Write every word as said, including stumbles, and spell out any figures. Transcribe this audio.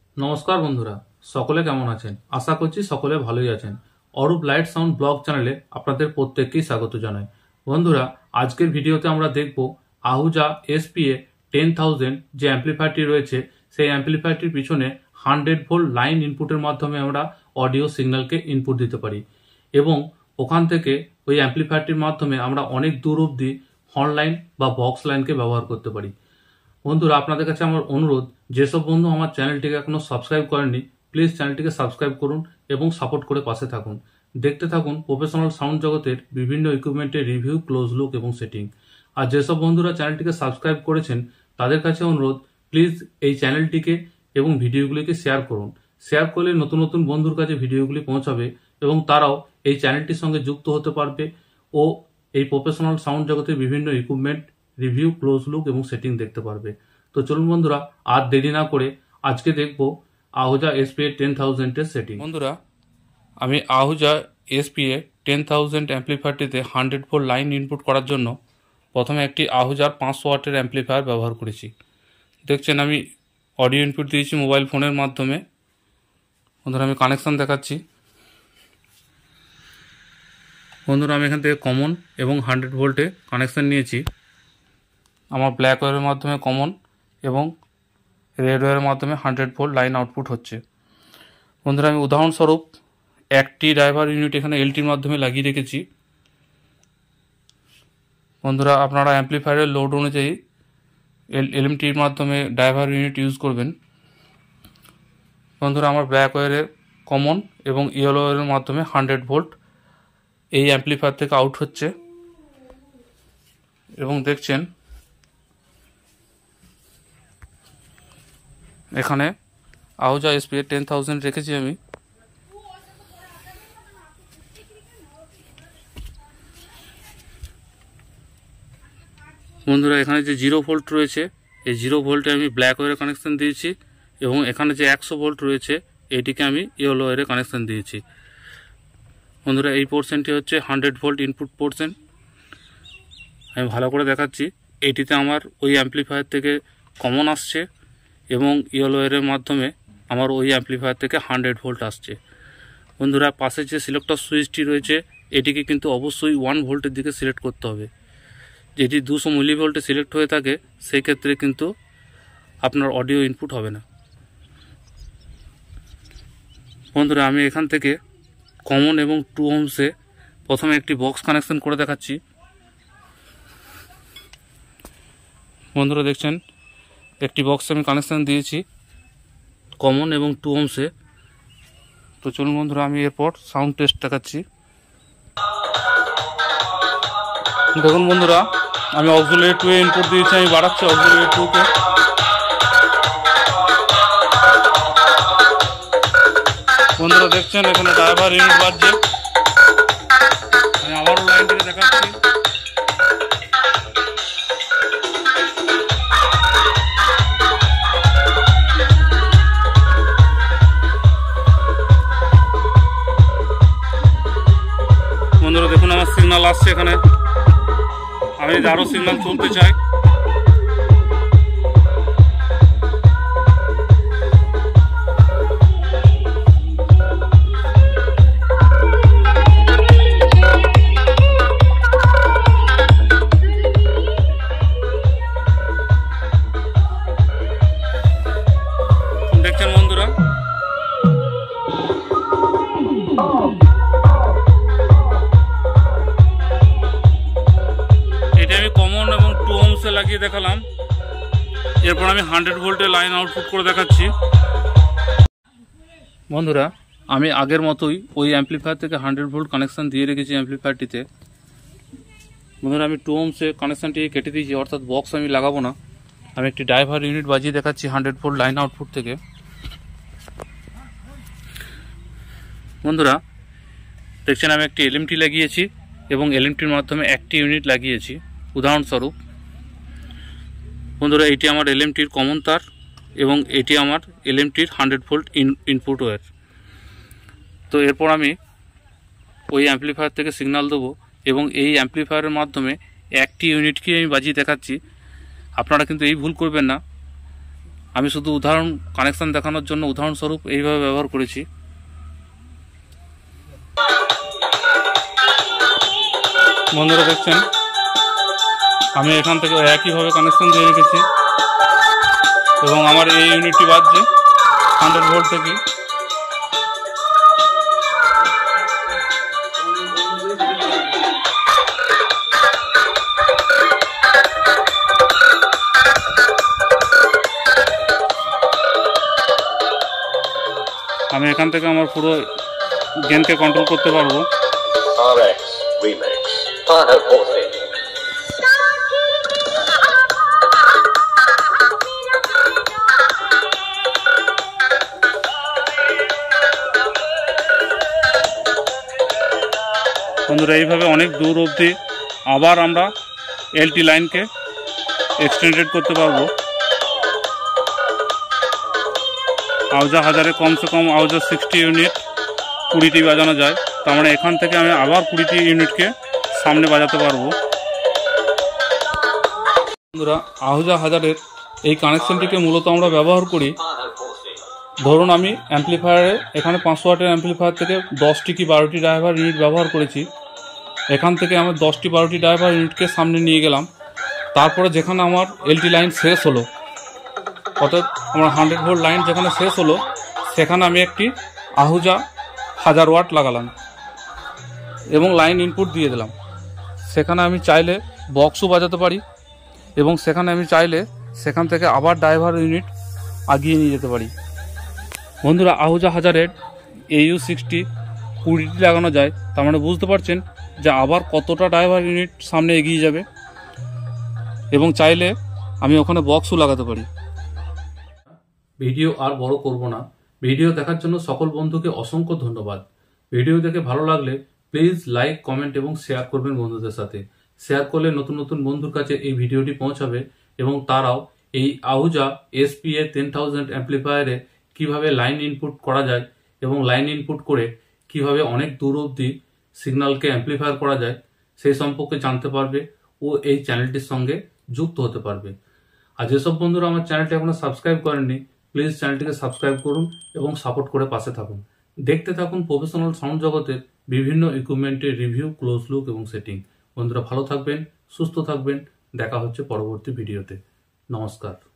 নমস্কার বন্ধুরা, সকলে কেমন আছেন? আশা করছি সকলে ভালোই আছেন। অরূপ লাইট সাউন্ড ব্লগ চ্যানেলে আপনাদের প্রত্যেককেই স্বাগত জানাই। বন্ধুরা, আজকের ভিডিওতে আমরা দেখব আহুজা এসপিএ টেন থাউজেন্ড যে অ্যাম্পলিফায়ারটি রয়েছে, সেই অ্যাম্পলিফায়ারটির পিছনে হান্ড্রেড ভোল্ট লাইন ইনপুটের মাধ্যমে আমরা অডিও সিগন্যালকে ইনপুট দিতে পারি এবং ওখান থেকে ওই অ্যাম্পলিফায়ারটির মাধ্যমে আমরা অনেক দূর অবধি হর্ন লাইন বা বক্স লাইনকে ব্যবহার করতে পারি। বন্ধুরা, আপনাদের কাছে আমার অনুরোধ, যেসব বন্ধু আমার চ্যানেলটিকে এখনো সাবস্ক্রাইব করেননি, প্লিজ চ্যানেলটিকে সাবস্ক্রাইব করুন এবং সাপোর্ট করে পাশে থাকুন। দেখতে থাকুন প্রফেশনাল সাউন্ড জগতের বিভিন্ন ইকুইপমেন্টের রিভিউ, ক্লোজ লুক এবং সেটিং। আর যেসব বন্ধুরা চ্যানেলটিকে সাবস্ক্রাইব করেছেন তাদের কাছে অনুরোধ, প্লিজ এই চ্যানেলটিকে এবং ভিডিওগুলিকে শেয়ার করুন। শেয়ার করলে নতুন নতুন বন্ধুর কাছে ভিডিওগুলি পৌঁছাবে এবং তারাও এই চ্যানেলটির সঙ্গে যুক্ত হতে পারবে ও এই প্রফেশনাল সাউন্ড জগতের বিভিন্ন ইকুইপমেন্ট রিভিউ, ক্লোজ লুক এবং সেটিং দেখতে পারবে। তো চলুন বন্ধুরা, আর দেরি না করে আজকে দেখব আহুজা এসপিএ টেন থাউজেন্ডের সেটিং। বন্ধুরা, আমি আহুজা এসপিএ টেন থাউজেন্ড অ্যাম্পলিফায়ারটিতে হান্ড্রেড ভোল্ট লাইন ইনপুট করার জন্য প্রথমে একটি আহুজার পাঁচশো ওয়াটের অ্যাম্পলিফায়ার ব্যবহার করেছি। দেখছেন আমি অডিও ইনপুট দিয়েছি মোবাইল ফোনের মাধ্যমে। বন্ধুরা, আমি কানেকশান দেখাচ্ছি। বন্ধুরা, আমি এখান থেকে কমন এবং হান্ড্রেড ভোল্টে কানেকশান নিয়েছি। আমার ব্ল্যাক ওয়্যারের মাধ্যমে কমন এবং রেড ওয়্যারের মাধ্যমে হান্ড্রেড ভোল্ট লাইন আউটপুট হচ্ছে। বন্ধুরা, আমি উদাহরণস্বরূপ একটি ড্রাইভার ইউনিট এখানে এলটির মাধ্যমে লাগিয়ে রেখেছি। বন্ধুরা, আপনারা অ্যাম্পলিফায়ারের লোড অনুযায়ী এল এলএমটির মাধ্যমে ড্রাইভার ইউনিট ইউজ করবেন। বন্ধুরা, আমার ব্ল্যাক ওয়্যারের কমন এবং ইয়েলো ওয়্যারের মাধ্যমে হান্ড্রেড ভোল্ট এই অ্যাম্পলিফায়ার থেকে আউট হচ্ছে এবং দেখছেন এখানে আহুজা এসপিএ টেন থাউজেন্ড রেখেছি আমি। বন্ধুরা, এখানে যে জিরো ভোল্ট রয়েছে, এই জিরো ভোল্টে আমি ব্ল্যাক ওয়্যারে কানেকশান দিয়েছি এবং এখানে যে একশো ভোল্ট রয়েছে এইটিকে আমি ইয়েলো ওয়্যারে কানেকশান দিয়েছি। বন্ধুরা, এই পোর্শনটি হচ্ছে হান্ড্রেড ভোল্ট ইনপুট পোর্শন। আমি ভালো করে দেখাচ্ছি। এইটিতে আমার ওই অ্যাম্পলিফায়ার থেকে কমন আসছে এবং ইয়েলো ওয়্যারের মাধ্যমে আমার ওই অ্যাম্পলিফায়ার থেকে হান্ড্রেড ভোল্ট আসছে। বন্ধুরা, পাশে যে সিলেক্টর সুইচটি রয়েছে এটিকে কিন্তু অবশ্যই ওয়ান ভোল্টের দিকে সিলেক্ট করতে হবে। যেটি দুশো মিলি ভোল্টে সিলেক্ট হয়ে থাকে সেই ক্ষেত্রে কিন্তু আপনার অডিও ইনপুট হবে না। বন্ধুরা, আমি এখান থেকে কমন এবং টু ওহমসে প্রথমে একটি বক্স কানেকশন করে দেখাচ্ছি। বন্ধুরা, দেখছেন একটি বক্সে আমি কানেকশান দিয়েছি কমন এবং টু ওহমসে। তো চলুন বন্ধুরা, আমি এরপর সাউন্ড টেস্ট দেখাচ্ছি। দেখুন বন্ধুরা, আমি অক্সিলারি টু এ ইনপুট দিয়েছি। আমি বাড়াচ্ছি অক্সিলারি টুকে। বন্ধুরা, দেখছেন এখানে ড্রাইভার ইউনিট বাজছে। আমি আবারও লাইন থেকে দেখাচ্ছি। বন্ধুরা, দেখুন আমার সিগন্যাল আসছে এখানে। আমি আরও সিগন্যাল তুলতে চাই। দেখছেন বন্ধুরা, এটা আমি কমন এবং টু ওহমসে লাগিয়ে দেখালাম। এরপর আমি হান্ড্রেড ভোল্টের লাইন আউটপুট করে দেখাচ্ছি। বন্ধুরা, আমি আগের মতোই ওই অ্যাম্পলিফায়ার থেকে হান্ড্রেড ভোল্ট কানেকশান দিয়ে রেখেছি অ্যাম্পলিফায়ারটিতে। বন্ধুরা, আমি টু ওহমসে কানেকশানটি কেটে দিয়েছি, অর্থাৎ বক্স আমি লাগাবো না। আমি একটি ড্রাইভার ইউনিট বাজিয়ে দেখাচ্ছি হান্ড্রেড ভোল্ট লাইন আউটপুট থেকে। বন্ধুরা, দেখছেন আমি একটি এলএমটি লাগিয়েছি এবং এলএমটির মাধ্যমে একটি ইউনিট লাগিয়েছি উদাহরণস্বরূপ। বন্ধুরা, এটি আমার এলএমটির কমন তার এবং এটি আমার এলএমটির হান্ড্রেড ভোল্ট ইনপুট ওয়্যার। তো এরপর আমি ওই অ্যাম্পলিফায়ার থেকে সিগন্যাল দেবো এবং এই অ্যাম্পলিফায়ারের মাধ্যমে একটি ইউনিটকে আমি বাজিয়ে দেখাচ্ছি। আপনারা কিন্তু এই ভুল করবেন না, আমি শুধু উদাহরণ কানেকশন দেখানোর জন্য উদাহরণস্বরূপ এইভাবে ব্যবহার করেছি। বন্ধুরা দেখছেন আমি এখান থেকে একইভাবে কানেকশন দিয়ে রেখেছি এবং আমার এই ইউনিটটি বাজছে হান্ড্রেড ভোল্ট থেকে। আমি এখান থেকে আমার পুরো গেনকে কন্ট্রোল করতে পারবো। বন্ধুরা এইভাবে অনেক দূর অবধি আবার আমরা এলটি লাইনকে এক্সটেন্ডেড করতে পারবো। আউজা হাজারে কমসে কম আউজা সিক্সটি ইউনিট কুড়িটি বাজানো যায়, তার মানে এখান থেকে আমি আবার কুড়িটি ইউনিটকে সামনে বাজাতে পারবো। বন্ধুরা আহুজা হাজারের এই কানেকশনটিকে মূলত আমরা ব্যবহার করি, ধরুন আমি অ্যাম্পলিফায়ারে এখানে পাঁচশো ওয়াটের অ্যাম্পলিফায়ার থেকে দশটি কি বারোটি ড্রাইভার ইউনিট ব্যবহার করেছি। এখান থেকে আমি দশটি বারোটি ড্রাইভার ইউনিটকে সামনে নিয়ে গেলাম, তারপরে যেখানে আমার এলটি লাইন শেষ হলো, অর্থাৎ আমার হান্ড্রেড ভোল্ট লাইন যেখানে শেষ হলো সেখানে আমি একটি আহুজা হাজার ওয়াট লাগালাম এবং লাইন ইনপুট দিয়ে দিলাম। সেখানে আমি চাইলে বক্সও বাজাতে পারি এবং সেখানে আমি চাইলে সেখান থেকে আবার ড্রাইভার ইউনিট আগিয়ে নিয়ে যেতে পারি। বন্ধুরা আহুজা হাজারের এইউ সিক্সটি কুড়িটি লাগানো যায়, তার মানে বুঝতে পারছেন যে আবার কতটা ড্রাইভার ইউনিট সামনে এগিয়ে যাবে এবং চাইলে আমি ওখানে বক্সও লাগাতে পারি। ভিডিও আর বড় করব না, ভিডিও দেখার জন্য সকল বন্ধুকে অসংখ্য ধন্যবাদ। ভিডিও দেখে ভালো লাগলে প্লিজ লাইক, কমেন্ট এবং শেয়ার করবেন বন্ধুদের সাথে। শেয়ার করলে নতুন নতুন বন্ধুর কাছে এই ভিডিওটি পৌঁছাবে এবং তারাও এই আহুজা এসপিএ টেন থাউজেন্ড অ্যাম্পলিফায়ারে কিভাবে লাইন ইনপুট করা যায় এবং লাইন ইনপুট করে কিভাবে অনেক দূর অবধি সিগন্যালকে অ্যাম্পলিফায়ার করা যায় সেই সম্পর্কে জানতে পারবে ও এই চ্যানেলটির সঙ্গে যুক্ত হতে পারবে। আর যেসব বন্ধুরা আমার চ্যানেলটি এখনো সাবস্ক্রাইব করেননি প্লিজ চ্যানেলটিকে সাবস্ক্রাইব করুন এবং সাপোর্ট করে পাশে থাকুন। দেখতে থাকুন প্রফেশনাল সাউন্ড জগতের বিভিন্ন ইকুইপমেন্টের রিভিউ, ক্লোজ লুক এবং সেটিং। বন্ধুরা ভালো থাকবেন, সুস্থ থাকবেন, দেখা হচ্ছে পরবর্তী ভিডিওতে। নমস্কার।